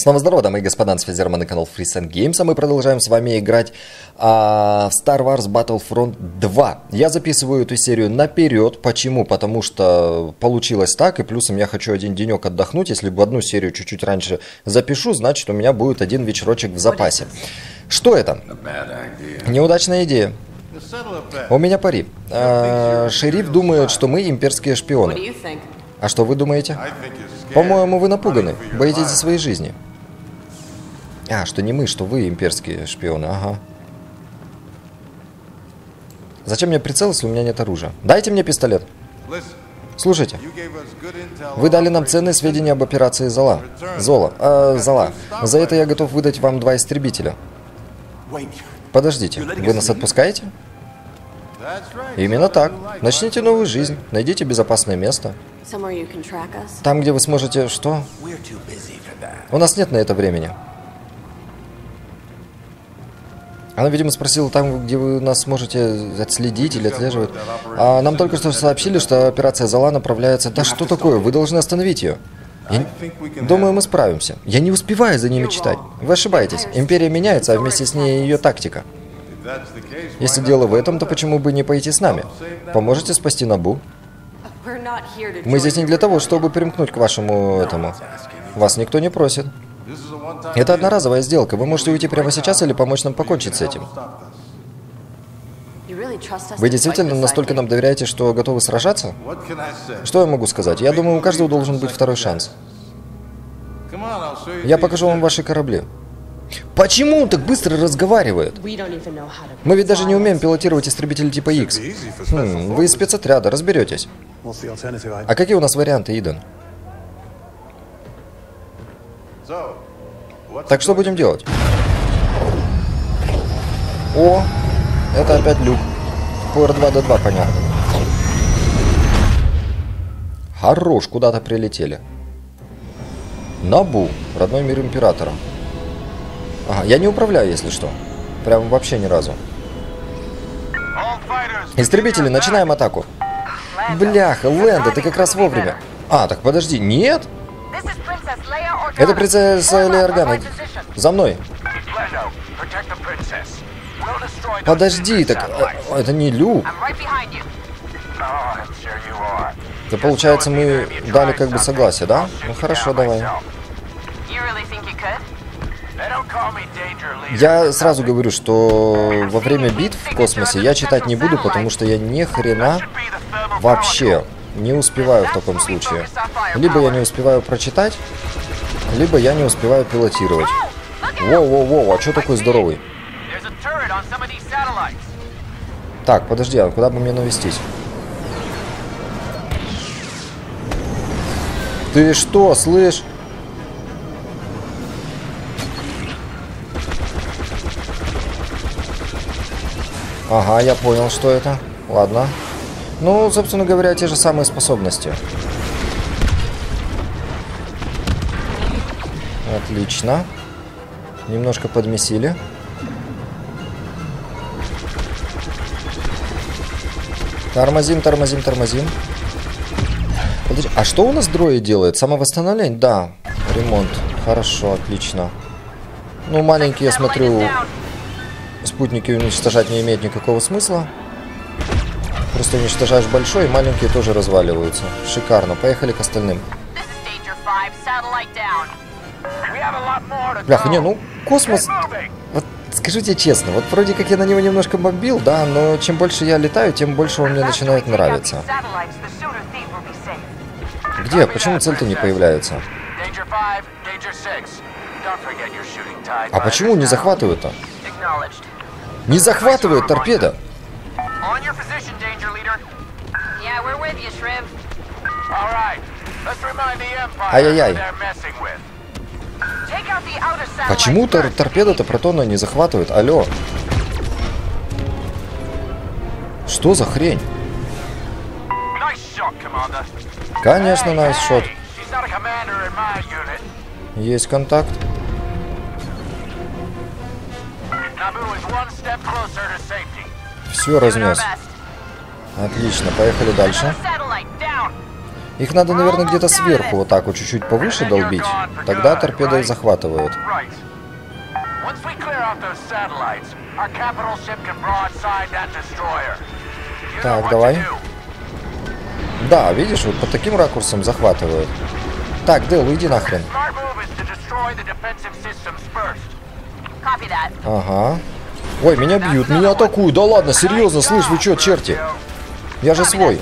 Снова здорово, дамы и господа, с вами на канал Freeze and Games, а мы продолжаем с вами играть в Star Wars Battlefront 2. Я записываю эту серию наперед. Почему? Потому что получилось так, и плюсом я хочу один денек отдохнуть. Если в одну серию чуть-чуть раньше запишу, значит у меня будет один вечерочек в запасе. Что это? Неудачная идея. У меня пари. Шериф думает, что мы имперские шпионы. А что вы думаете? По-моему, вы напуганы. Боитесь за своей жизни. Что не мы, что вы имперские шпионы. Ага. Зачем мне прицел, если у меня нет оружия? Дайте мне пистолет. Слушайте. Вы дали нам ценные сведения об операции Зола. Зола. За это я готов выдать вам 2 истребителя. Подождите, вы нас отпускаете? Именно так. Начните новую жизнь. Найдите безопасное место. Там, где вы сможете... Что? У нас нет на это времени. Она, видимо, спросила там, где вы нас сможете отследить или отслеживать. А нам только что сообщили, что операция Зола направляется... Да что такое? Вы должны остановить ее. Думаю, мы справимся. Я не успеваю за ними читать. Вы ошибаетесь. Империя меняется, а вместе с ней ее тактика. Если дело в этом, то почему бы не пойти с нами? Поможете спасти Набу? Мы здесь не для того, чтобы примкнуть к вашему этому. Вас никто не просит. Это одноразовая сделка. Вы можете уйти прямо сейчас или помочь нам покончить с этим. Вы действительно настолько нам доверяете, что готовы сражаться? Что я могу сказать? Я думаю, у каждого должен быть второй шанс. Я покажу вам ваши корабли. Почему он так быстро разговаривает? Мы ведь даже не умеем пилотировать истребители типа X. Вы из спецотряда, разберетесь. А какие у нас варианты, Иден? Так что будем делать? О, это опять люк. По R2-D2, понятно. Хорош, куда-то прилетели. Набу, родной мир Императора. Ага, я не управляю, если что. Прям вообще ни разу. Истребители, начинаем атаку. Бляха, Лэнда, ты как раз вовремя. Так подожди, нет? Это принцесса Лея Органа. За мной. Подожди, так это не Люк. Да получается, мы дали как бы согласие, да? Ну хорошо, давай. Я сразу говорю, что во время битв в космосе я читать не буду, потому что я ни хрена вообще не успеваю в таком случае. Либо я не успеваю прочитать, либо я не успеваю пилотировать. Воу, а что такой здоровый? Так, подожди, а куда бы мне навестись? Ты что, слышь? Ага, я понял, что это. Ладно. Ну, собственно говоря, те же самые способности. Отлично. Немножко подмесили. Тормозим. Подожди, а что у нас дроид делает? Самовосстановление? Да. Ремонт. Хорошо, отлично. Ну, маленькие, я смотрю... Спутники уничтожать не имеет никакого смысла. Просто уничтожаешь большой, и маленькие тоже разваливаются. Шикарно. Поехали к остальным. Бляха, ну, космос... Вот скажите честно, вот вроде как я на него немножко бомбил, да, но чем больше я летаю, тем больше он мне начинает нравиться. Где? Почему цель-то не появляется? А почему не захватывают-то? Не захватывает торпеда. Ай-яй-яй. Почему торпеда-то протонная не захватывает? Алло. Что за хрень? Конечно, найс-шот. Есть контакт. Все разнес. Отлично, поехали дальше. Их надо, наверное, где-то сверху, вот так вот, чуть-чуть повыше долбить. Тогда торпеды и захватывают. Так, давай. Да, видишь, вот под таким ракурсом захватывают. Так, Дэл, уйди нахрен. Ага. Ой, меня бьют, меня атакуют. Да ладно, серьезно, слышь, вы что, черти? Я же свой.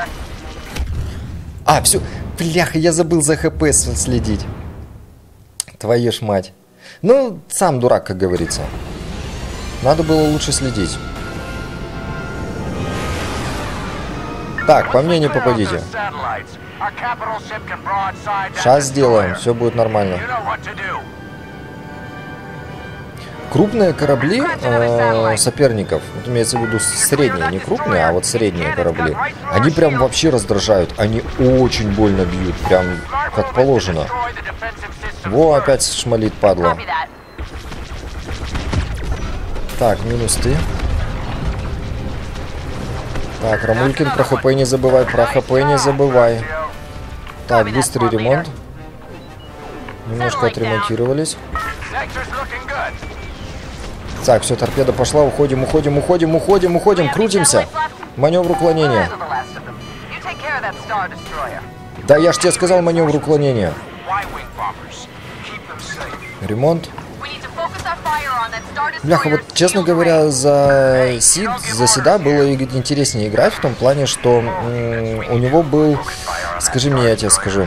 А, все. Бляха, я забыл за ХП следить. Твою ж мать. Ну, сам дурак, как говорится. Надо было лучше следить. Так, по мне не попадите. Сейчас сделаем, все будет нормально. Крупные корабли соперников, вот имеется в виду средние, не крупные, а вот средние корабли, они прям вообще раздражают. Они очень больно бьют, прям как положено. Во, опять шмалит, падла. Так, минус ты. Так, Рамулькин, про ХП не забывай, про ХП не забывай. Так, быстрый ремонт. Немножко отремонтировались. Так, все, торпеда пошла, уходим, уходим, уходим, уходим, уходим, крутимся. Маневр уклонения. Да я ж тебе сказал маневр уклонения. Ремонт. Бляха, вот, честно говоря, за Сида было интереснее играть в том плане, что у него был, скажи мне, я тебе скажу,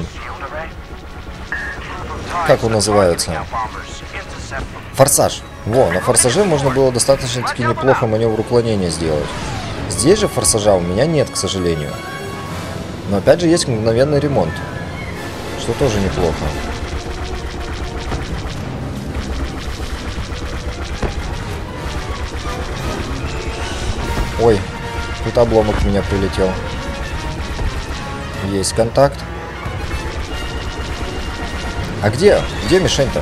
как он называется? Форсаж. Во, на форсаже можно было достаточно-таки неплохо маневр уклонения сделать. Здесь же форсажа у меня нет, к сожалению. Но опять же есть мгновенный ремонт, что тоже неплохо. Ой, тут обломок в меня прилетел. Есть контакт. А где? Где мишень-то?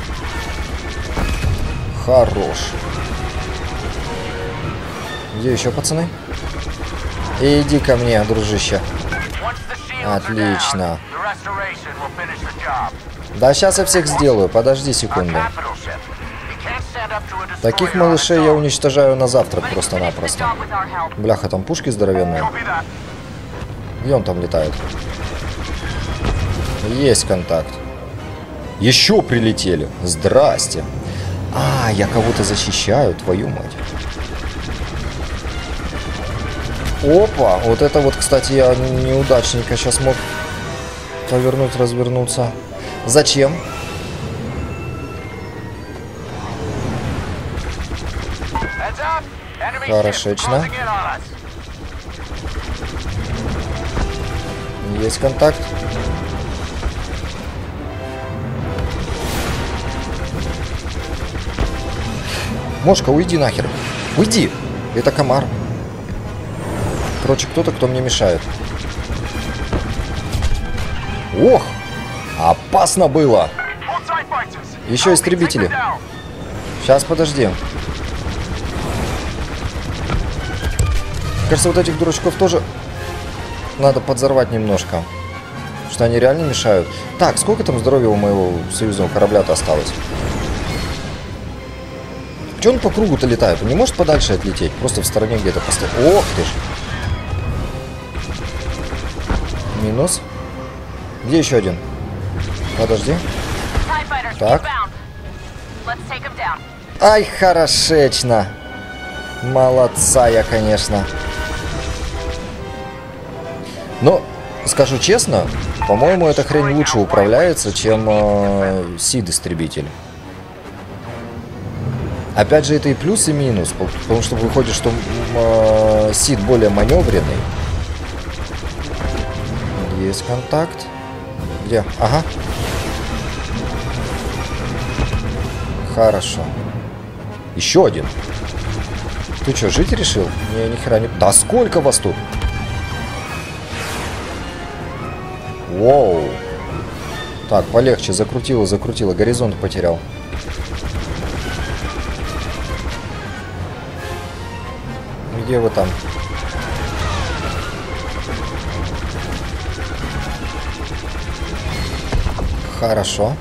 Хорош. Где еще, пацаны? Иди ко мне, дружище. Отлично. Да, сейчас я всех сделаю. Подожди секунду. Таких малышей я уничтожаю на завтрак просто-напросто. Бляха, там пушки здоровенные. Где он там летает? Есть контакт. Еще прилетели. Здрасте. А, я кого-то защищаю, твою мать. Опа, вот это вот, кстати, я неудачненько сейчас мог повернуть, развернуться. Зачем? Хорошечно. Есть контакт. Мошка, уйди нахер. Уйди. Это комар. Короче, кто-то, кто мне мешает. Ох! Опасно было. Еще истребители. Сейчас, подожди. Кажется, вот этих дурачков тоже надо подзорвать немножко. Что они реально мешают. Так, сколько там здоровья у моего союзного корабля-то осталось? Че он по кругу-то летает? Он не может подальше отлететь? Просто в стороне где-то поставить. Ох ты ж. Минус. Где еще один? Подожди. Так. Ай, хорошечно. Молодца я, конечно. Но, скажу честно, по-моему, эта хрень лучше управляется, чем Сид-истребитель. Опять же, это и плюс, и минус, потому что выходит, что Сид более маневренный. Есть контакт. Где? Ага. Хорошо. Еще один. Ты что, жить решил? Не, ни хера не... Да сколько вас тут? Воу. Так, полегче. Закрутило, закрутило. Горизонт потерял. Где вы там? Хорошо.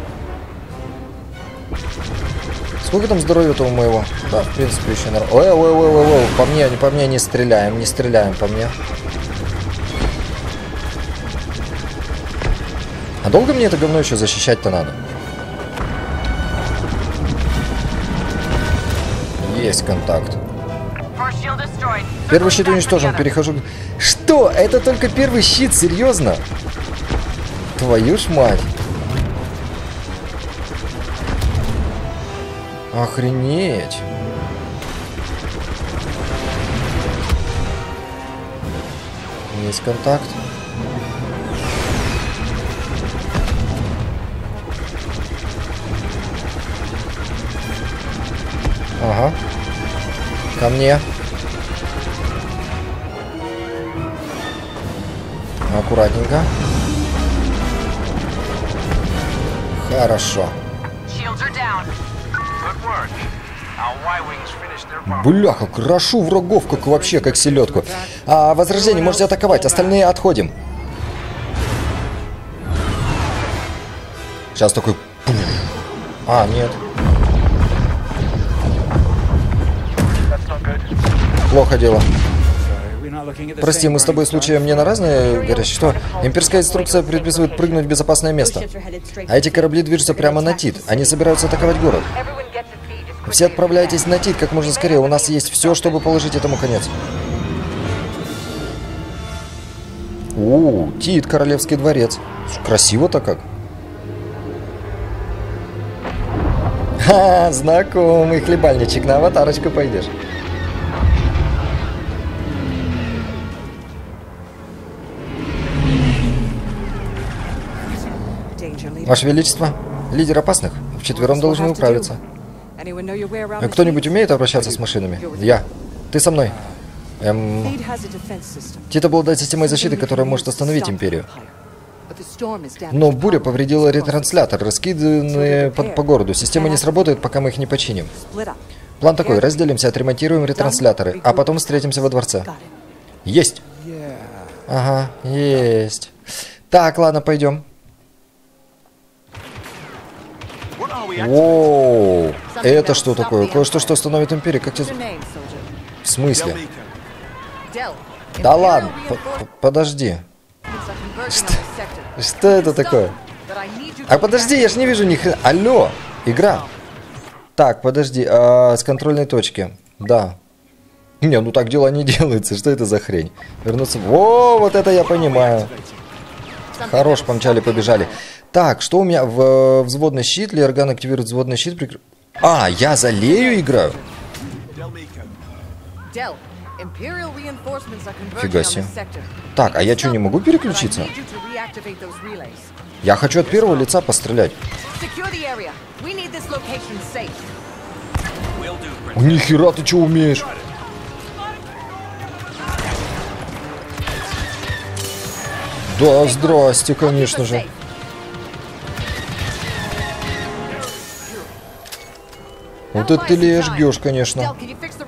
Сколько там здоровья-то у моего? Да, в принципе, еще нормально. Ой, по мне не стреляем, не стреляем по мне. А долго мне это говно еще защищать-то надо? Есть контакт. Первый щит уничтожен, перехожу... Что? Это только первый щит? Серьезно? Твою ж мать. Охренеть. Есть контакт. Ага. Ко мне. Аккуратненько. Хорошо. Бляха, крошу врагов, как вообще, как селедку. Возрождение, можете атаковать, остальные отходим. Сейчас такой... Пуф. Нет. Плохо дело. Прости, мы с тобой случаем не на разные горячие? Что? Имперская инструкция предписывает прыгнуть в безопасное место. А эти корабли движутся прямо на Тит. Они собираются атаковать город. Все отправляйтесь на Тит как можно скорее. У нас есть все, чтобы положить этому конец. Тит, королевский дворец. Красиво-то как. Ха, знакомый хлебальничек. На аватарочку пойдешь. Ваше Величество, лидер опасных. Вчетвером должны управиться. Кто-нибудь умеет обращаться с машинами? Я. Ты со мной. Тит обладает системой защиты, которая может остановить Империю. Но буря повредила ретранслятор, раскиданные по городу. Система не сработает, пока мы их не починим. План такой. Разделимся, отремонтируем ретрансляторы, а потом встретимся во дворце. Есть. Ага, есть. Так, ладно, пойдем. Воу, это что такое? Кое-что, что остановит Империю. Как тебе... В смысле? Да ладно, подожди. Что это такое? А подожди, я ж не вижу ни хрена. Алло, игра. Так, подожди, с контрольной точки. Да. Не, ну так дела не делаются. Что это за хрень? Вернуться... О, вот это я понимаю. Хорош, помчали, побежали. Так, что у меня в взводный щит? Лиорган активирует взводный щит. Я за Лею играю? Фига себе. Так, а я что, не могу переключиться? Я хочу от первого лица пострелять. Нихера ты что умеешь? Да, здрасте, конечно же. Вот это ты Лея жгешь, конечно.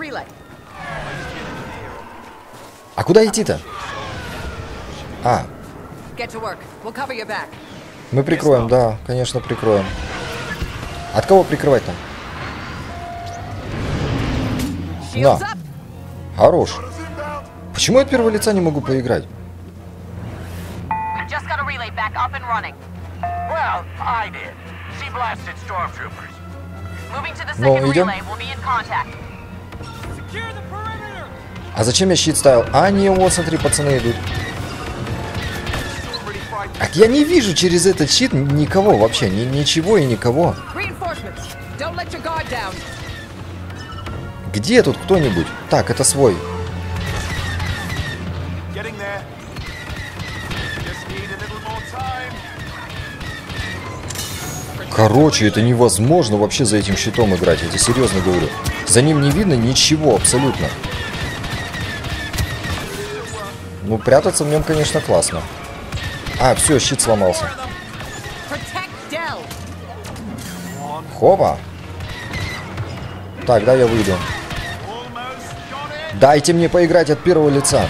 А куда идти-то? Мы прикроем, да, конечно, прикроем. От кого прикрывать-то? На. Хорош. Почему я от первого лица не могу поиграть? Ну, идем. А зачем я щит ставил? Не, вот, смотри, пацаны идут. Так я не вижу через этот щит никого вообще. Ничего и никого. Где тут кто-нибудь? Так, это свой. Короче, это невозможно вообще за этим щитом играть. Я тебе серьезно говорю. За ним не видно ничего абсолютно. Ну, прятаться в нем, конечно, классно. Все, щит сломался. Хопа. Так, да, я выйду. Дайте мне поиграть от первого лица.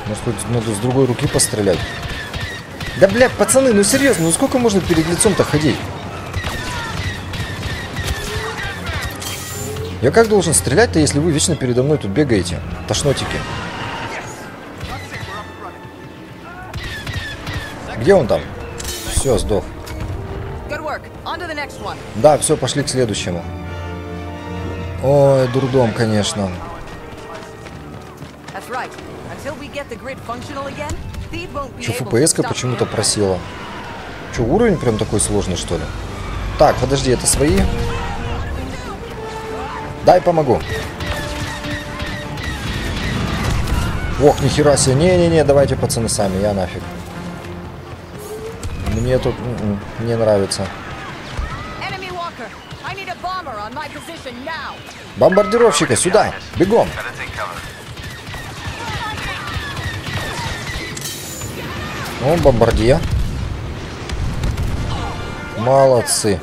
Может, хоть надо с другой руки пострелять? Да, бля, пацаны, ну серьезно, ну сколько можно перед лицом-то ходить? Я как должен стрелять-то, если вы вечно передо мной тут бегаете? Тошнотики. Где он там? Все, сдох. Да, все, пошли к следующему. Ой, дурдом, конечно. Че, ФПС-ка почему-то просела? Че, уровень прям такой сложный, что ли? Так, подожди, это свои? Дай помогу. Ох, нихера себе. Не-не-не, давайте, пацаны, сами, я нафиг. Мне тут не нравится. Бомбардировщика, сюда! Бегом! О, бомбардир. Молодцы.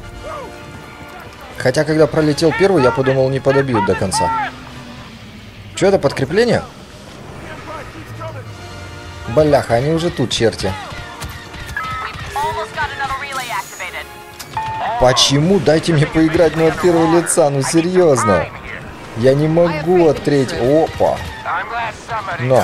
Хотя, когда пролетел первый, я подумал, не подобьют до конца. Что это, подкрепление? Бляха, они уже тут, черти. Почему? Дайте мне поиграть, ну, от первого лица, ну, серьезно. Я не могу от третьего. Опа. Но.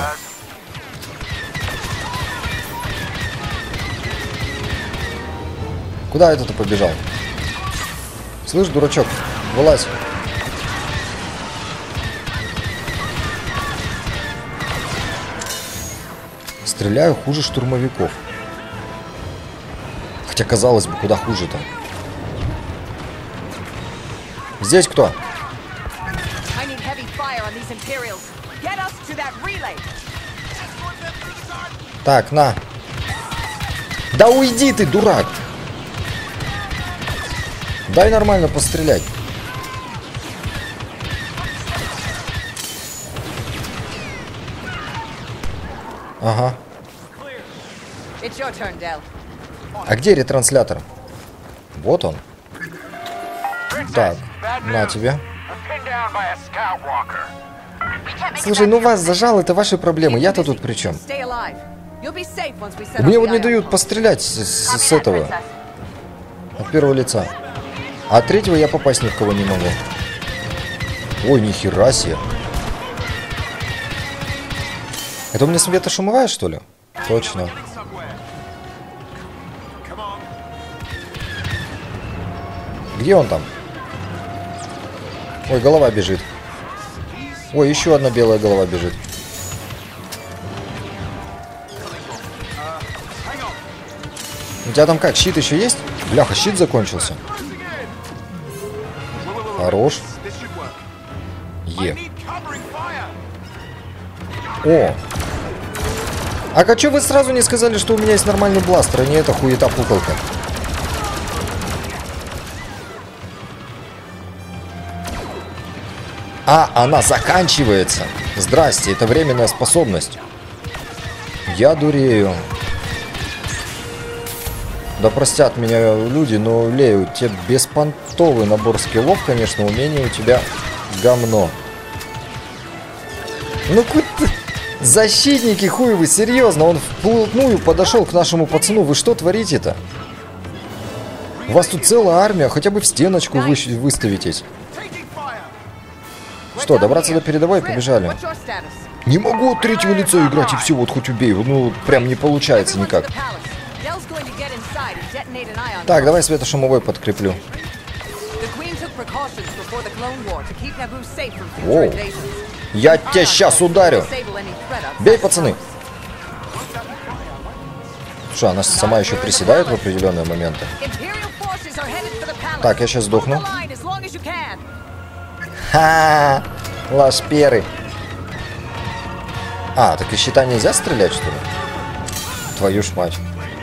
Куда этот побежал? Слышь, дурачок, вылазь. Стреляю хуже штурмовиков. Хотя, казалось бы, куда хуже-то. Здесь кто? Так, на. Да уйди ты, дурак! Дай нормально пострелять. Ага. А где ретранслятор? Вот он. Так, на тебе. Слушай, ну вас зажал, это ваши проблемы. Я-то тут при чем? Мне вот не дают пострелять с этого. От первого лица. А от третьего я попасть ни в кого не могу. Ой, нихера себе. Это у меня светошумовая, что ли? Точно. Где он там? Ой, голова бежит. Ой, еще одна белая голова бежит. У тебя там как, щит еще есть? Бляха, щит закончился. Хорош. Е. О. А что вы сразу не сказали, что у меня есть нормальный бластер, а не эта хуета-пукалка? А, она заканчивается. Здрасте, это временная способность. Я дурею. Да простят меня люди, но Лею, у тебя беспонтовый набор скиллов, конечно, умение у тебя говно. Ну какой-то защитники хуевы, серьезно, он вплотную подошел к нашему пацану. Вы что творите-то? У вас тут целая армия, хотя бы в стеночку выставитесь. Что, добраться до передовой, побежали. Не могу от третьего лица играть и все, вот хоть убей. Ну, прям не получается никак. Так, давай светошумовой подкреплю. Воу. Я тебя сейчас ударю. Бей, пацаны. Что, она сама еще приседает в определенные моменты? Так, я сейчас сдохну. Ха! Лашперы. А, так из щита нельзя стрелять, что ли? Твою ж мать.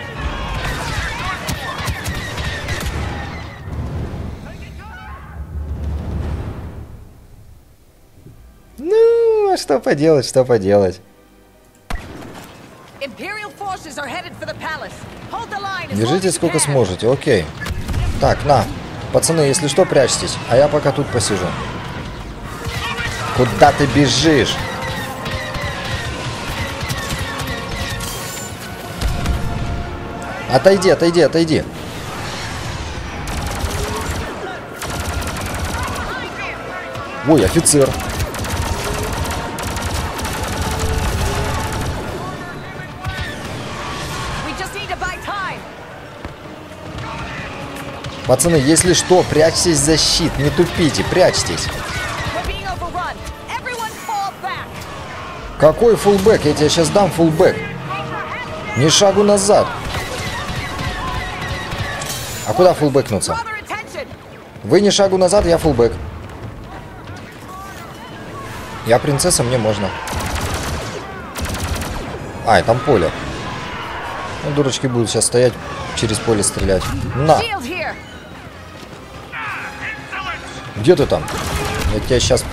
Ну, а что поделать, что поделать? Держите сколько сможете, окей. Так, на. Пацаны, если что, прячьтесь. А я пока тут посижу. Куда ты бежишь? Отойди, отойди, отойди. Ой, офицер. Пацаны, если что, прячьтесь за щит, не тупите, прячьтесь. Какой фулбэк? Я тебе сейчас дам фулбэк. Ни шагу назад. А куда фулбэкнуться? Вы ни шагу назад, я фулбэк. Я принцесса, мне можно. Ай, там поле. Ну, дурочки будут сейчас стоять, через поле стрелять. На! Где ты там? Я тебя сейчас...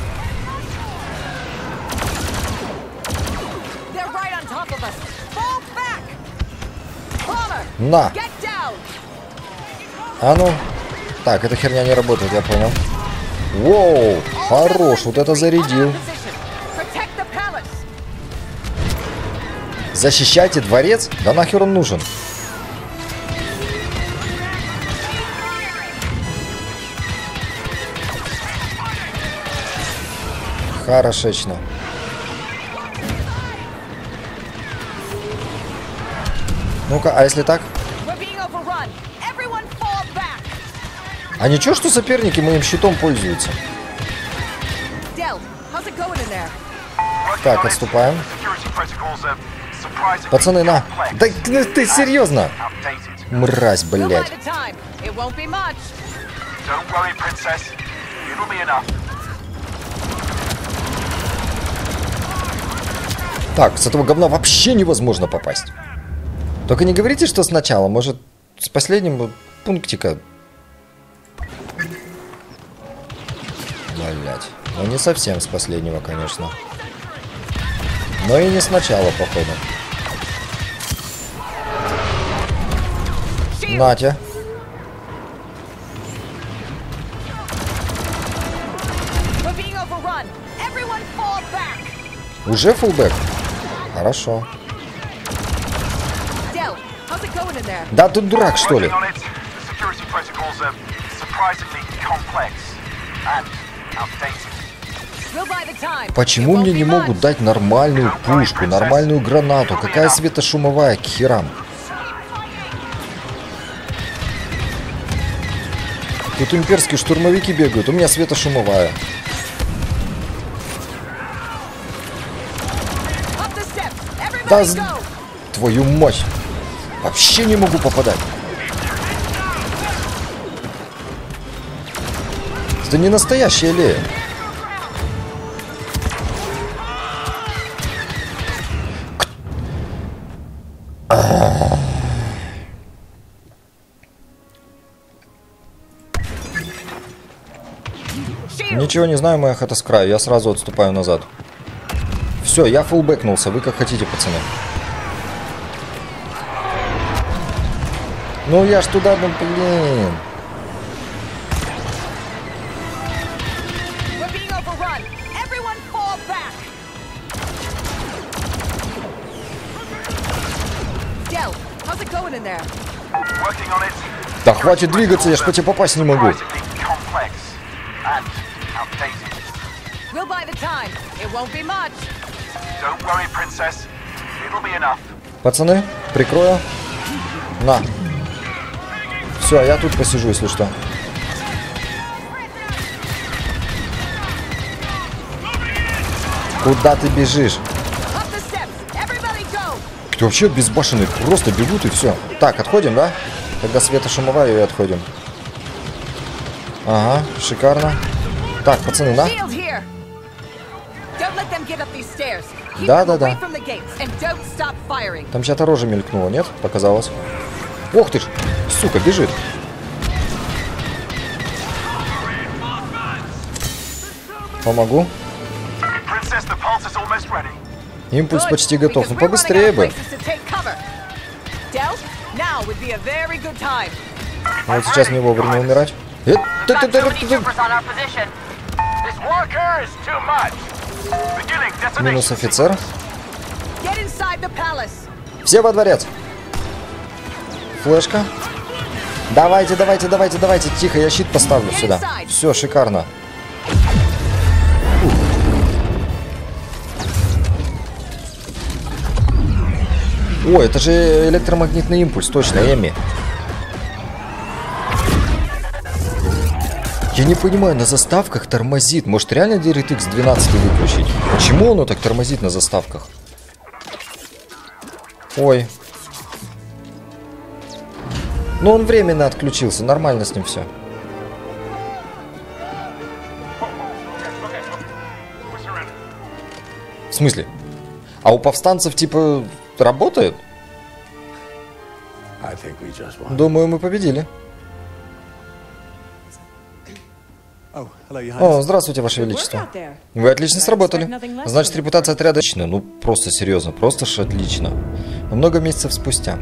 На! А ну. Так, эта херня не работает, я понял. Воу, хорош, вот это зарядил. Защищайте дворец? Да нахер он нужен? Хорошечно. Ну-ка, а если так? А ничего, что соперники моим щитом пользуются? Так, отступаем. Пацаны, на. Да ты серьезно? Мразь, блядь. Так, с этого говна вообще невозможно попасть. Только не говорите, что сначала. Может, с последнего пунктика. Блять. Ну, не совсем с последнего, конечно. Но и не сначала, походу. Натя. Уже фулбэк? Хорошо. Да ты дурак, что ли? Почему мне не могут дать нормальную пушку, нормальную гранату? Какая светошумовая, к херам? Тут имперские штурмовики бегают, у меня светошумовая. Да, твою мать! Вообще не могу попадать. Это не настоящая Лея. Ничего не знаю, моя хата с краю. Я сразу отступаю назад. Все, я фулбэкнулся. Вы как хотите, пацаны. Ну я ж туда, ну блин. Да хватит двигаться, я ж по тебе попасть не могу. Пацаны, прикрою. На. Все, я тут посижу, если что. Куда ты бежишь? Ты вообще безбашенный, просто бегут и все. Так, отходим, да? Тогда светошумовая и отходим. Ага, шикарно. Так, пацаны, на. Да. Там чья-то рожа мелькнула, нет? Показалось. Ох ты ж, сука, бежит. Помогу. Импульс почти готов. Ну побыстрее бы. Вот сейчас не вовремя умирать. Минус офицер. Все во дворец. Флешка. Давайте, давайте, давайте, давайте. Тихо, я щит поставлю сюда. Все, шикарно. Ой, это же электромагнитный импульс, точно, Эми. Я не понимаю, на заставках тормозит. Может, реально DirectX 12 выключить? Почему оно так тормозит на заставках? Ой. Ну, он временно отключился, нормально с ним все. В смысле? А у повстанцев, типа, работает? Думаю, мы победили. О, здравствуйте, Ваше Величество. Вы отлично сработали. Значит, репутация отряда отлично. Ну, просто серьезно, просто ж отлично. Много месяцев спустя.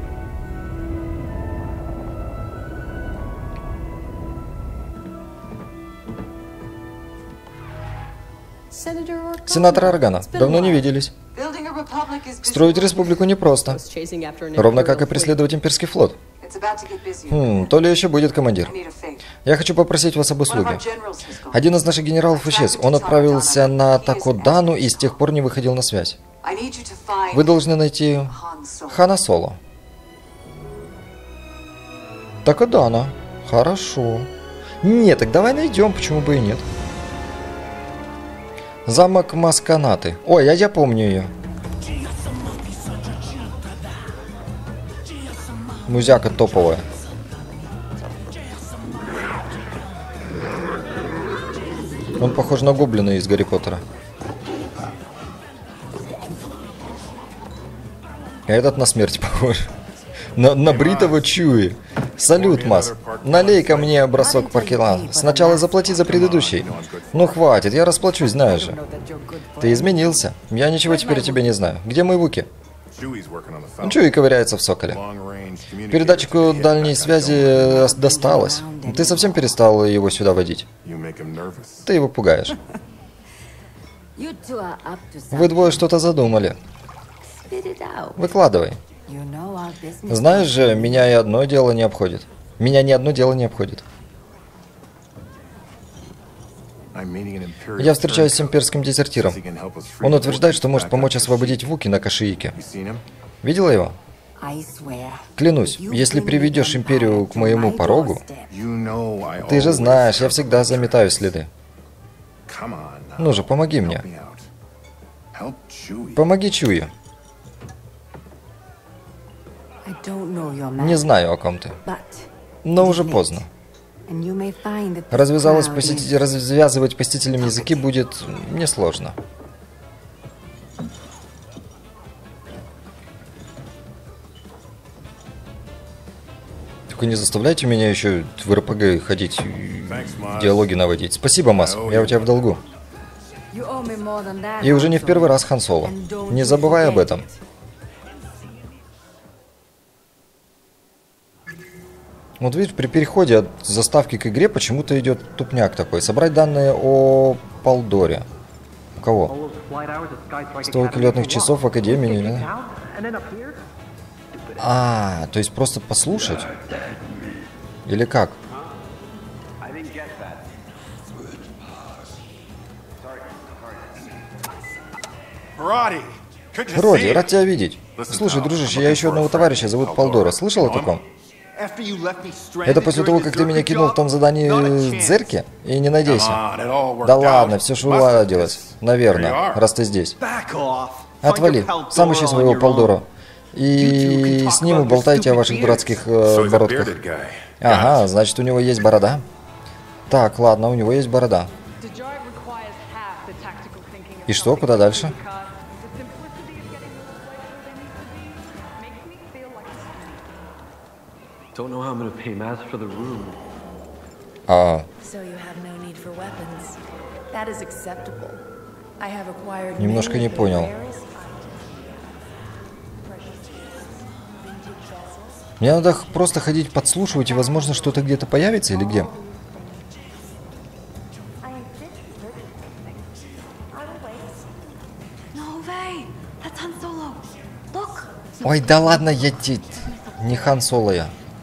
Сенатор Органа, давно не виделись. Строить республику непросто. Ровно как и преследовать имперский флот. То ли еще будет командир. Я хочу попросить вас об услуге. Один из наших генералов исчез. Он отправился на Такодану и с тех пор не выходил на связь. Вы должны найти Хана Соло. Такодана. Хорошо. Нет, так давай найдем, почему бы и нет. Замок Масканаты. Ой, я помню ее. Музяка топовая. Он похож на гоблина из Гарри Поттера. А этот на смерть похож. На бритого Чуи. Салют, Мас. Налей-ка мне бросок паркелан. Сначала заплати за предыдущий. Ну хватит, я расплачусь, знаешь же. Ты изменился. Я ничего теперь о тебе не знаю. Где мой Вуки? Чуи ковыряется в соколе. Передатчику дальней связи досталось. Ты совсем перестал его сюда водить? Ты его пугаешь. Вы двое что-то задумали. Выкладывай. Знаешь же, меня и одно дело не обходит. Меня ни одно дело не обходит. Я встречаюсь с имперским дезертиром. Он утверждает, что может помочь освободить Вуки на Кашиике. Видела его? Клянусь, если приведешь империю к моему порогу, ты же знаешь, я всегда заметаю следы. Ну же, помоги мне. Помоги Чуи. Не знаю, о ком ты. Но уже поздно. Развязывать посетителям языки будет несложно. Только не заставляйте меня еще в РПГ ходить, диалоги наводить. Спасибо, Мас, я у тебя в долгу. И уже не в первый раз Хан Соло. Не забывай об этом. Вот видишь, при переходе от заставки к игре почему-то идет тупняк такой. Собрать данные о Палдоре. У кого? Столько летных часов в Академии, или? А, то есть просто послушать? Или как? Роди, рад тебя видеть. Слушай, дружище, я еще одного товарища зовут Палдора. Слышал о таком? Это после того, как ты меня кинул в том задании Дзерки? И не надейся. Да ладно, все же уладилось. Наверное, раз ты здесь. Отвали, сам ищи своего Палдора. И с ним болтайте о ваших дурацких бородках. Ага, значит, у него есть борода. Так, ладно, у него есть борода. И что, куда дальше? Немножко не понял. Мне надо просто ходить подслушивать, и, возможно, что-то где-то появится, или где? Ой, да ладно, я не Хан Соло я.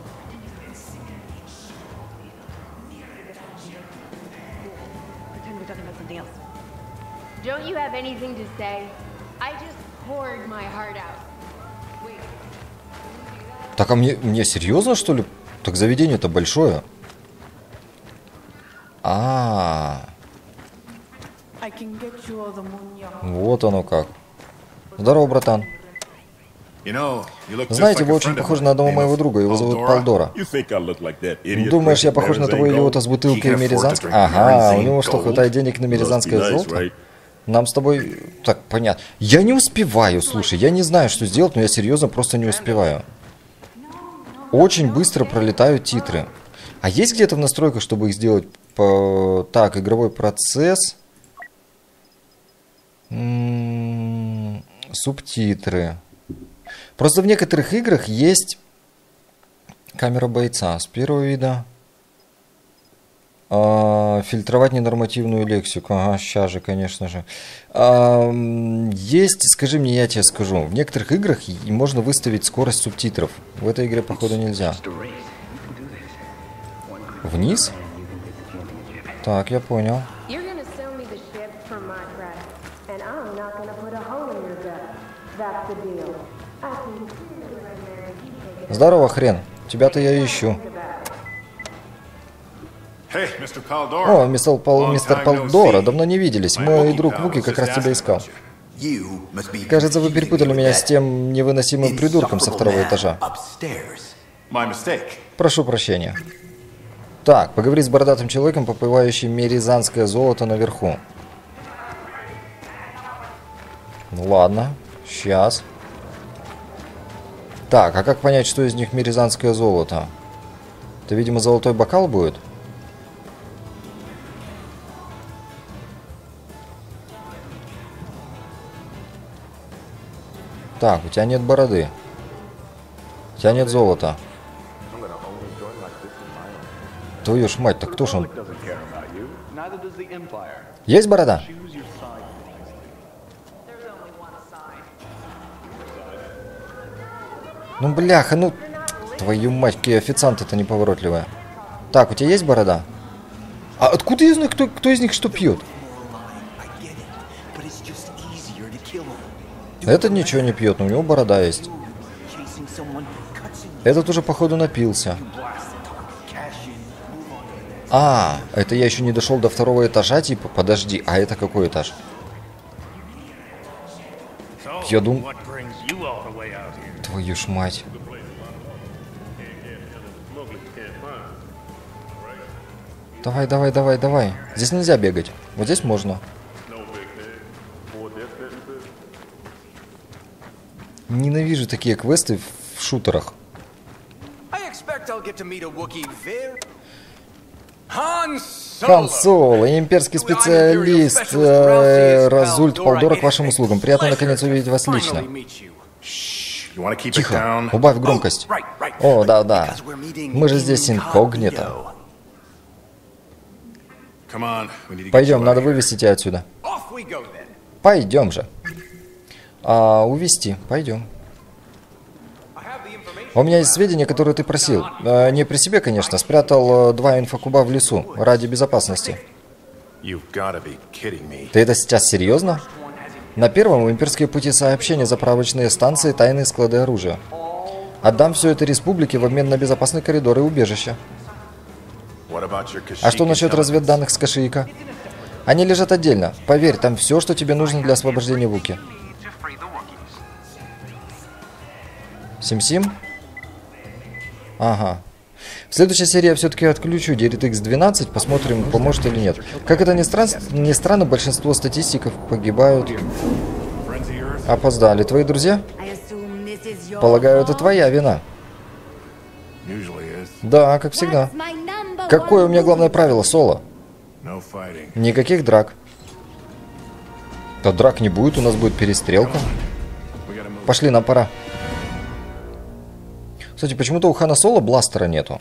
to say. I just poured my heart out. Wait. Так, а мне серьезно, что ли? Так заведение-то большое. Вот оно как. Здорово, братан. Знаете, вы очень похожи на одного моего друга, его зовут Палдора. Думаешь, я похож на того идиота с бутылкой меризанской? Ага, у него что, хватает денег на меризанское золото? Нам с тобой... Так, понятно. Я не успеваю, слушай, я не знаю, что сделать, но я серьезно просто не успеваю. Очень быстро пролетают титры. А есть где-то в настройках, чтобы их сделать по... Так, игровой процесс. Субтитры. Просто в некоторых играх есть камера бойца с первого вида. Фильтровать ненормативную лексику. Ага, сейчас же, конечно же. Есть, скажи мне, я тебе скажу. В некоторых играх можно выставить скорость субтитров. В этой игре, походу, нельзя. Вниз? Так, я понял. Здорово, хрен. Тебя-то я ищу. О, мистер Палдора, давно не виделись. Мой друг Вуки как раз тебя искал. Кажется, вы перепутали меня с тем невыносимым придурком со второго этажа. Прошу прощения. Так, поговори с бородатым человеком, попивающим меризанское золото наверху. Ну ладно, сейчас. Так, а как понять, что из них меризанское золото? Это, видимо, золотой бокал будет? Так, у тебя нет бороды. У тебя нет золота. Твою ж мать, так кто ж он? Есть борода? Ну бляха, ну... Твою мать, какие официанты-то неповоротливые. Так, у тебя есть борода? А откуда из них, кто из них что пьет? Этот ничего не пьет, но у него борода есть. Этот уже, походу, напился. А, это я еще не дошел до второго этажа, типа, подожди, а это какой этаж? Я думаю... Твою ж мать. Давай, давай, давай, давай. Здесь нельзя бегать. Вот здесь можно. Ненавижу такие квесты в шутерах. Хан Соло, имперский специалист, Разульт Палдора к вашим услугам. Приятно наконец увидеть вас лично. Тихо, убавь громкость. О, да. Мы же здесь инкогнито. Пойдем, надо вывести тебя отсюда. Пойдем же. Увести, пойдем. У меня есть сведения, которые ты просил. Не при себе, конечно. Спрятал 2 инфокуба в лесу ради безопасности. Ты это сейчас серьезно? На первом имперские пути сообщения, заправочные станции, тайные склады оружия. Отдам все это республике в обмен на безопасный коридор и убежище. А что насчет разведданных с Кашиика? Они лежат отдельно. Поверь, там все, что тебе нужно для освобождения Вуки. Сим-Сим? Ага. В следующей серии я все-таки отключу DirectX 12, посмотрим, поможет или нет. Как это ни странно, большинство статистиков погибают. Опоздали. Твои друзья? Полагаю, это твоя вина. Да, как всегда. Какое у меня главное правило, Соло? Никаких драк. Да драк не будет, у нас будет перестрелка. Пошли, нам пора. Кстати, почему-то у Хана Соло бластера нету.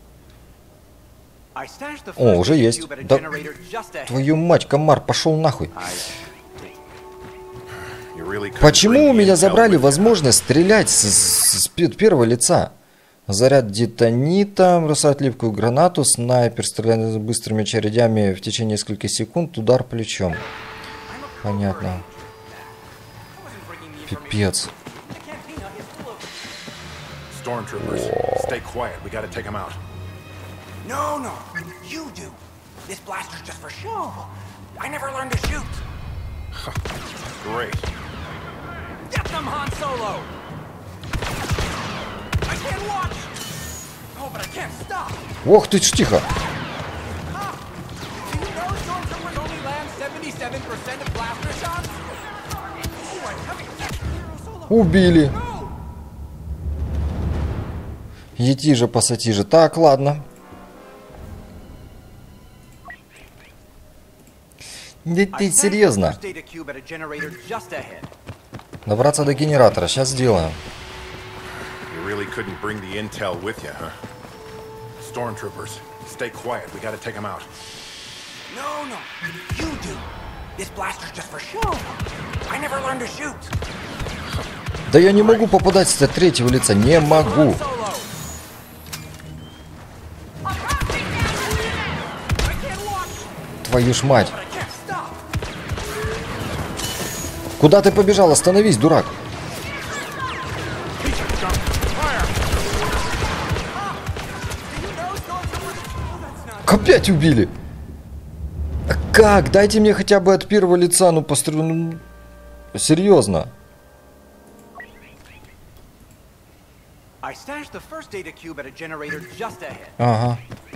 О, уже есть. Да, твою мать, комар, пошел нахуй. Почему у меня забрали возможность стрелять с первого лица? Заряд детонита, бросать липкую гранату, снайпер, стреляет быстрыми очередями в течение нескольких секунд, удар плечом. Понятно. Пипец. Stormtroopers, stay quiet. We gotta take them out. No, no, you do. This blaster's just for show. I never learned to shoot. Great. Get them, Han Solo! I can't watch! Oh, but I can't stop! Ох ты ж, тихо. Do you know Stormtroopers only land 77% of blaster shots? Oh, I'm coming. Solo. Убили. No! Ети же, пассатижи. Так, ладно. Ты серьезно? Data cube at a generator just ahead. Добраться до генератора. Сейчас сделаем. You really couldn't bring the intel with you, huh? Stormtroopers, stay quiet. We gotta take them out. No, no, you do. This blaster's just for show. I never learned to shoot. Да я не могу попадать с третьего лица. Не могу. Solo. I can't watch. Твою ж мать. I can't stop. Куда ты побежал? Остановись, дурак. Опять убили. Как? Дайте мне хотя бы от первого лица, ну пострелю. Ну, серьезно. I stashed the first data cube at a generator just ahead. Ага.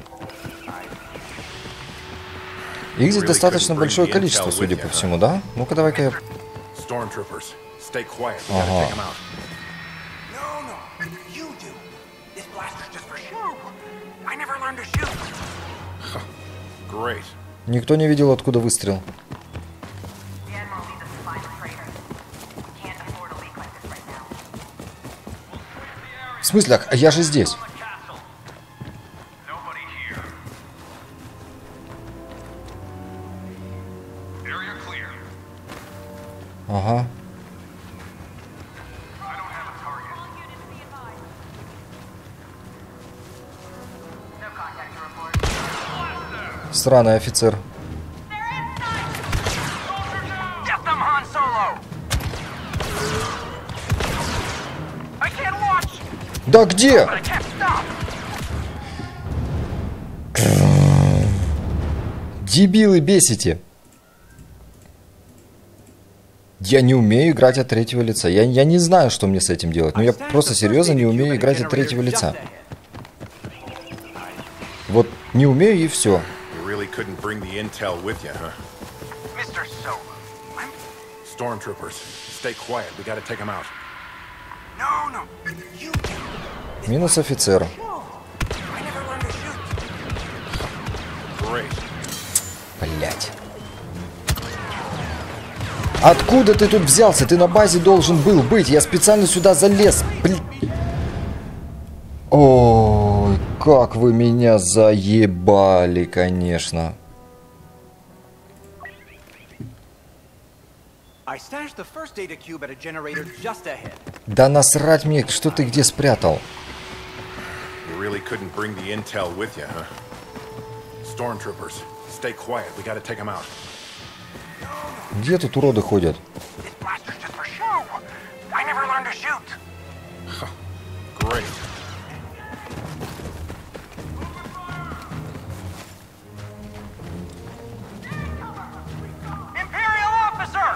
Их здесь достаточно большое количество, судя по всему, да? Ну-ка, давай-ка я... Stormtroopers, stay quiet. We gotta take them out. No, no, you do. This blaster's just for show. I never learned to shoot. Great. Никто не видел, откуда выстрел. В смысле? А я же здесь. Ага. Сраный офицер. Get them, Han Solo. I can't watch. Да где? I can't stop. Дебилы бесите. Я не умею играть от третьего лица. Я не знаю, что мне с этим делать. Но я просто серьезно не умею играть от третьего лица. Вот не умею и все. You really couldn't bring the intel with you, huh? Mr. Solo. I'm... Stormtroopers, stay quiet. We gotta take them out. No, no, you do. Минус офицер. I never learned to shoot. Great. Блять. Откуда ты тут взялся? Ты на базе должен был быть. Я специально сюда залез. Блин. Ой, как вы меня заебали, конечно. I stashed the first data cube at a generator just ahead. Да насрать мне, что ты где спрятал? You really couldn't bring the intel with you, huh? Stormtroopers, stay quiet. We gotta take them out. Где тут уроды ходят? This blaster's just for show. I never learned to shoot. Great. Imperial officer!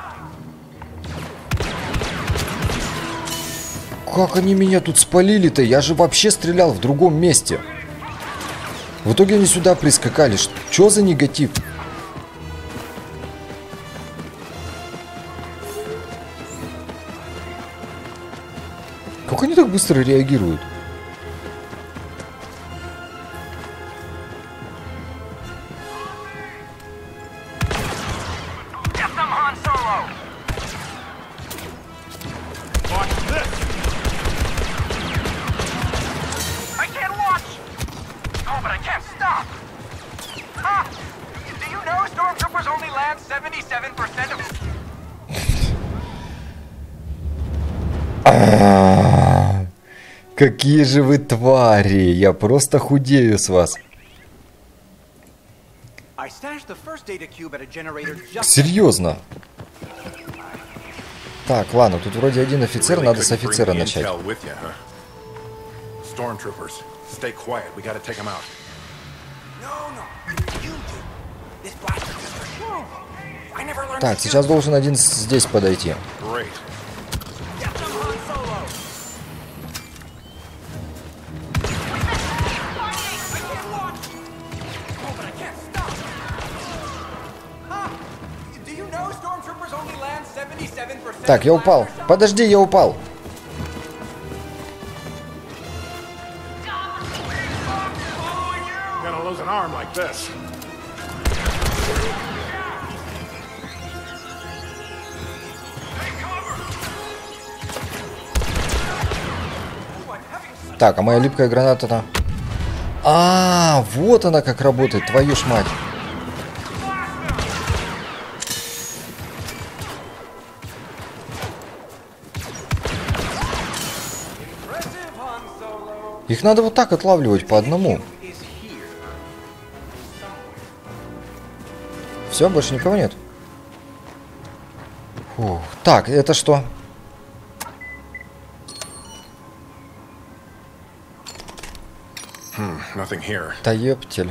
Как они меня тут спалили-то? Я же вообще стрелял в другом месте. В итоге они сюда прискакали. Что за негатив? Как они так быстро реагируют? Get them, Han Solo! Watch this. I can't watch! Oh, but I can't stop! Ah! Do you know Stormtroopers only land 77% of... Какие же вы твари! Я просто худею с вас. I stashed the first data cube at a generator just... Серьезно? Так, ладно, тут вроде один офицер, надо с офицера начать. Stormtroopers, stay quiet. We gotta take them out. Так, сейчас должен один здесь подойти. Great. Так, я упал. Подожди, я упал. Gonna lose an arm like this. Так, а моя липкая граната-то... А, вот она как работает, твою ж мать. Их надо вот так отлавливать по одному. Все, больше никого нет. Фух. Так, это что? Nothing here. Да ептель.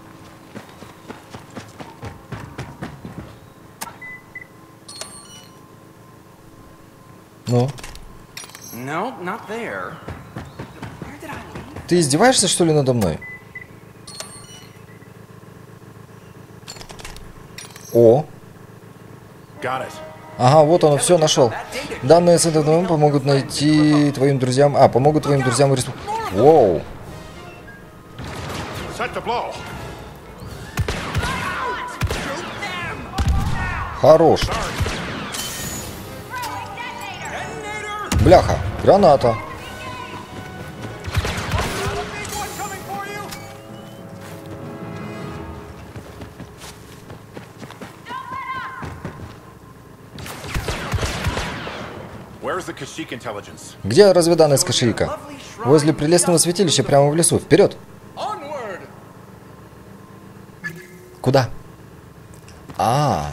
Ну? No, not there. Where did I leave? Ты издеваешься, что ли, надо мной? О! Got it. Ага, вот он, все нашел. Данные с этого помогут найти твоим друзьям... А, помогут твоим друзьям... Воу! Set to blow. Хорош. Бляха, граната. Where's the Kashyyyk intelligence? Где разведданные с Кашийка? Возле прелестного святилища, прямо в лесу. Вперед! Куда? А.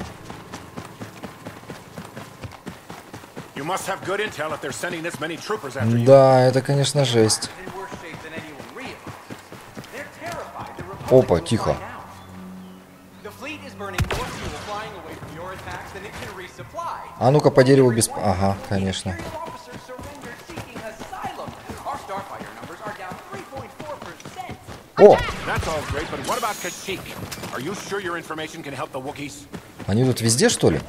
You must have good intel if they're sending this many troopers after you. Да, это, конечно, жесть. Опа, тихо. А ну-ка по дереву без... Ага, конечно. О! That's all great, but what about Kashyyyk? Are you sure your information can help the Wookiees? Они тут везде, что ли?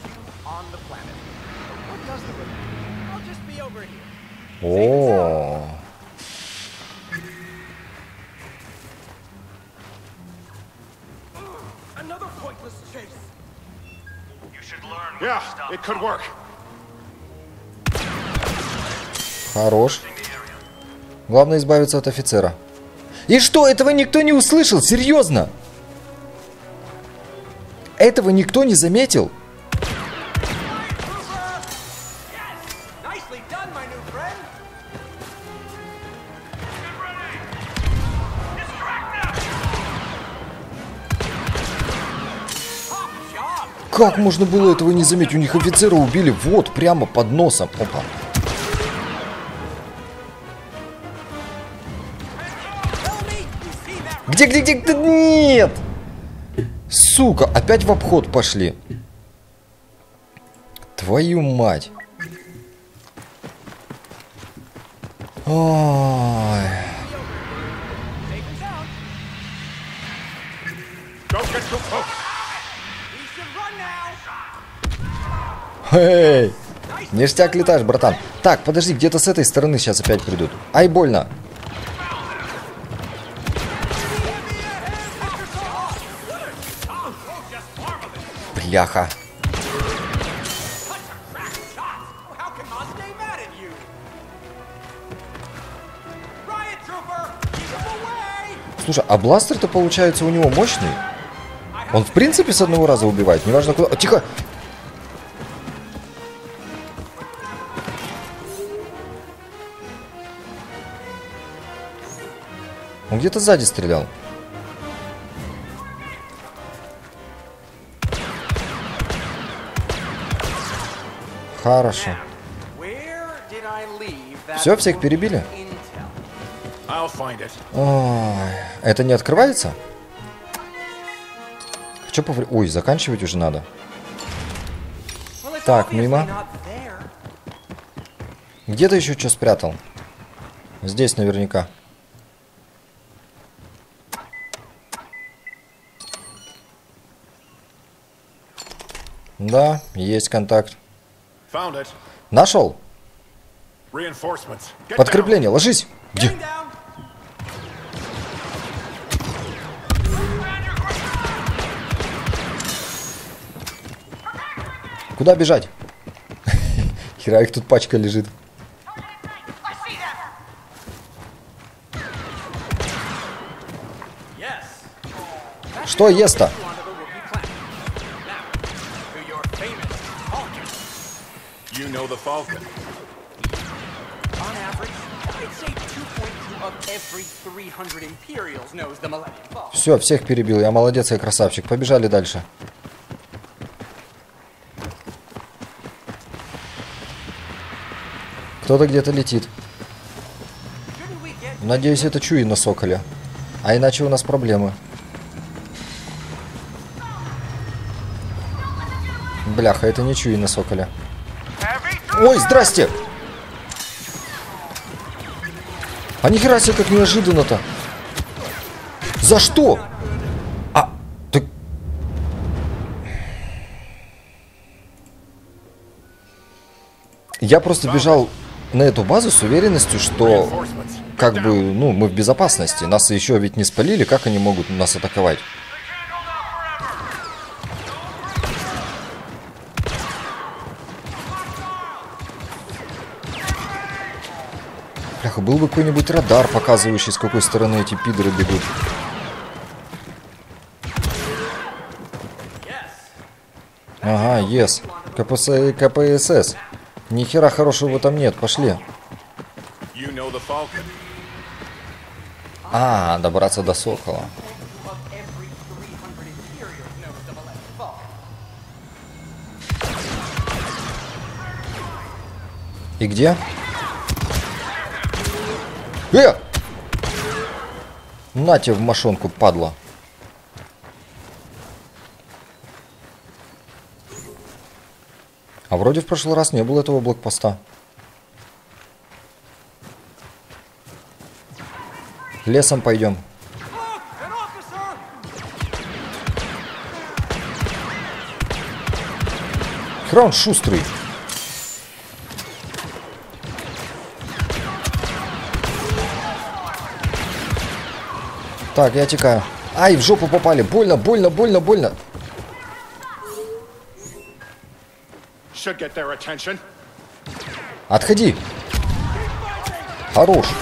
О. Yeah, it could work. Хорош. Главное избавиться от офицера. И что, этого никто не услышал? Серьезно? Этого никто не заметил? Как можно было этого не заметить? У них офицера убили вот, прямо под носом. Опа. Где? Нет! Сука, опять в обход пошли. Твою мать. Ой. Эй! Ништяк летаешь, братан. Так, подожди, где-то с этой стороны сейчас опять придут. Ай, больно. Бляха. Слушай, а бластер-то получается у него мощный? Он в принципе с одного раза убивает, неважно куда... О, тихо! Он где-то сзади стрелял. Хорошо. Все, всех перебили? I'll find it. Ой, это не открывается? Хочу Ой, заканчивать уже надо. Так, мимо. Где ты еще что спрятал? Здесь наверняка. Да, есть контакт. Found it. Нашел? Reinforcements. Get Подкрепление, ложись. Где? Куда бежать? Хера, их тут пачка лежит. Что ест-то? You know the Falcon. On average, I'd say 2.2 of every 300 Imperials knows the Millennium Falcon. Все, всех перебил. Я молодец, я красавчик. Побежали дальше. Кто-то где-то летит. Надеюсь, это Чуи на Соколе. А иначе у нас проблемы. Бляха, это не Чуи на Соколе. Ой, здрасте! А нихера себе, как неожиданно-то. За что? А, ты... Я просто бежал на эту базу с уверенностью, что как бы, ну, мы в безопасности. Нас еще ведь не спалили, как они могут нас атаковать? Бляха, был бы какой-нибудь радар, показывающий, с какой стороны эти пидоры бегут. Ага, ес. КПСС. Ни хера хорошего там нет, пошли. You know the Falcon. А, добраться до Сокола. И где? На тебе в мошонку, падла. А вроде в прошлый раз не было этого блокпоста. Лесом пойдем. Хера он шустрый. Так, я текаю. Ай, в жопу попали. Больно, больно, больно, больно. Should get their attention. Отходи. Хорош.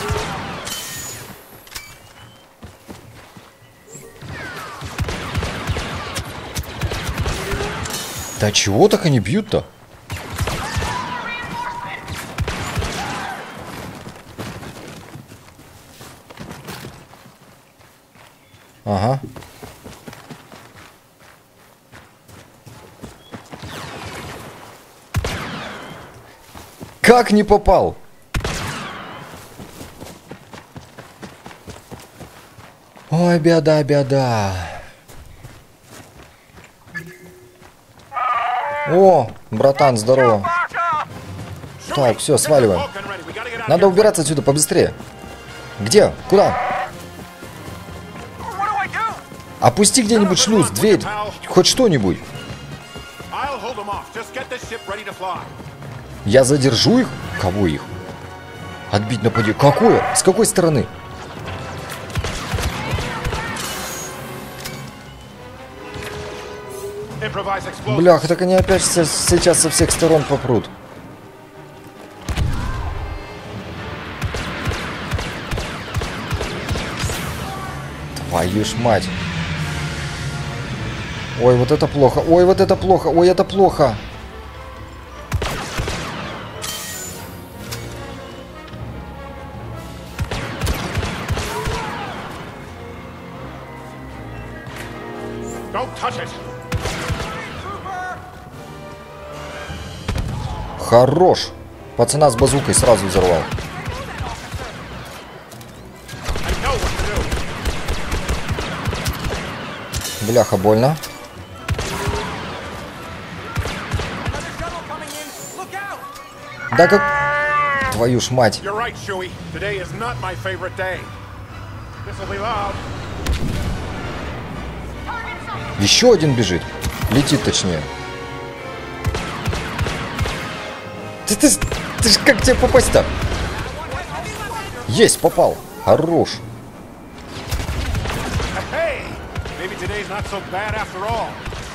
Да чего так они бьют-то? Ага. Как не попал? Ой, беда, беда. О, братан, здорово. Так, все, сваливаем. Надо убираться отсюда побыстрее. Где? Куда? Опусти где-нибудь шлюз, дверь, хоть что-нибудь. Я задержу их? Кого их? Отбить нападение. Какое? С какой стороны? Бляха, так они опять сейчас со всех сторон попрут. Твою ж мать. Ой, вот это плохо. Ой, вот это плохо. Ой, это плохо. Хорош. Пацана с базукой сразу взорвал. Бляха, больно. Да как... Твою ж мать. You're right, Chewie. Today is not my favorite day. This'll be loud. Еще один бежит. Летит точнее. Ты ж как тебе попасть-то? Есть, попал. Хорош. Hey, maybe today's not so bad after all.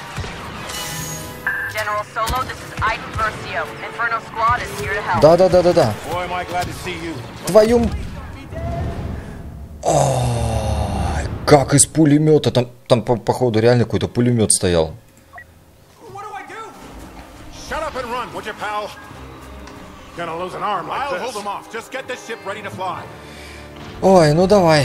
General Solo, this is Iden Versio. Inferno Squad is here to help. Да. Boy, am I glad to see you. Твою... Ой, как из пулемета. Там походу реально какой-то пулемет стоял. What do I do? Shut up and run, would you, pal? Gonna lose an arm like this. I'll hold him off. Just get this ship ready to fly. Ой, ну давай.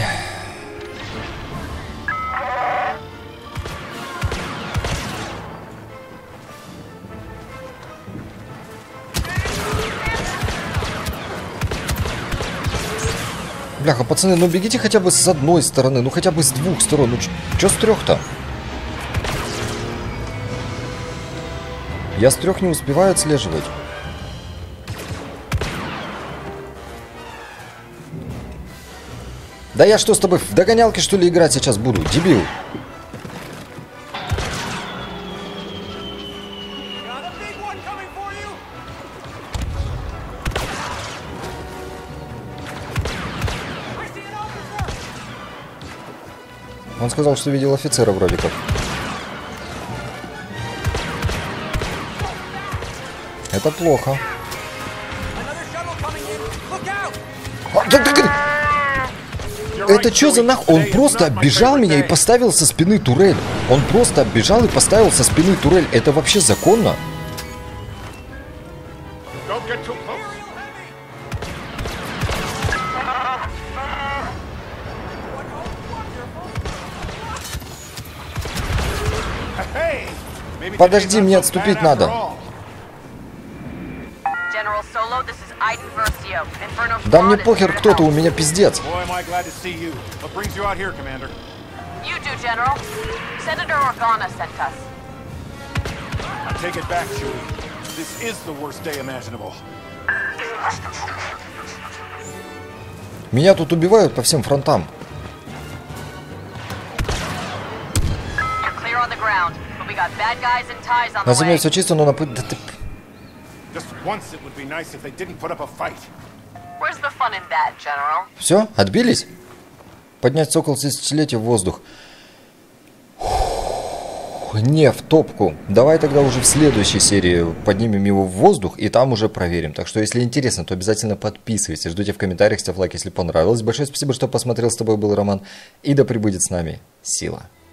Бляха, пацаны, ну бегите хотя бы с одной стороны, ну хотя бы с двух сторон. Ну чё с трех-то? Я с трех не успеваю отслеживать. Да я что с тобой, в догонялки что ли играть сейчас буду, дебил? Got a big one coming for you. I see an officer. Он сказал, что видел офицера вроде как. Это плохо. Another shuttle coming in. Look out. Это что за нах? Он просто оббежал меня и поставил со спины турель. Он просто оббежал и поставил со спины турель. Это вообще законно? Don't get too close. Hey, maybe Подожди, today's not мне so отступить bad надо. after all. General Solo, this is Iden Versio. Inferno Squad Да мне is here похер to кто-то, help. у меня пиздец. Boy, am I glad to see you. What brings you out here, Commander? You do, General. Senator Organa sent us. I take it back, Chewie. This is the worst day imaginable. Меня тут убивают по всем фронтам. You're clear on the ground, but we got bad guys and ties on На the земле way. все чисто, но на путь... Да ты... Just once it would be nice if they didn't put up a fight. Where's the fun in that, General? Все? Отбились? Поднять сокол тысячелетия в воздух. Фух, не в топку. Давай тогда уже в следующей серии поднимем его в воздух и там уже проверим. Так что, если интересно, то обязательно подписывайся. Ждите в комментариях, ставь лайк, если понравилось. Большое спасибо, что посмотрел. С тобой был Роман. И да пребудет с нами сила.